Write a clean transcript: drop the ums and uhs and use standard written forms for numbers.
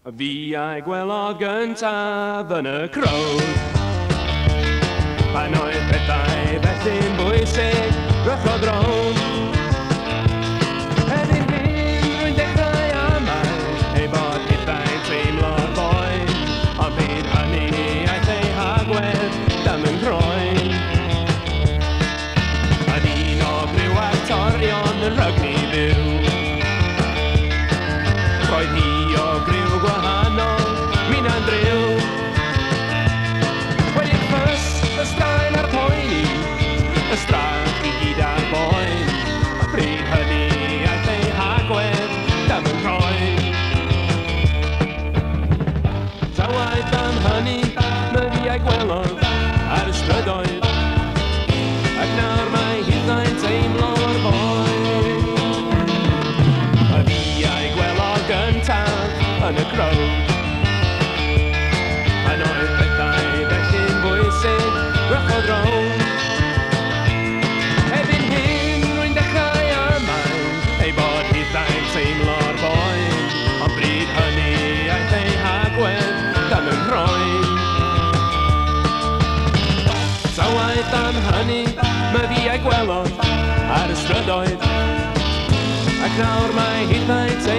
Fi a'i gwelod gyntaf yn y crowd. Pan oedd pethau felly'n bwysig, rychodd rown. Erbyn hyn, rwy'n dechrau amau, ei bod pethau'n teimlo'r boen. Ond pryd hynny aeth ei hagwedd, dam yn croen. Yn un o griw actorion yn rygnu fyw. Roedd hi o griw gwahanol, mi'n andryw. Wedi ffys, y straen a'r poeni, y strach i gyd ar boen. A pryd hynny aeth ei hagwedd, dam yn croen. Ta waith am hynny, my fi a'i gwelodd ar y strydoedd. Ac nawr mae hithau'n teimlo'r boen. A fi a'i gwelod gyntaf yn y crowd. Pan oedd pethau felly'n bwysig, rychodd rown. Erbyn hyn, rwy'n dechrau amau, ei bod hithau'n teimlo'r boen. Ond bryd hynny aeth ei hagwedd, dam yn croen. Ta waith am hynny, my fi a'i gwelod ar y strydoedd. Ac nawr mae hithau'n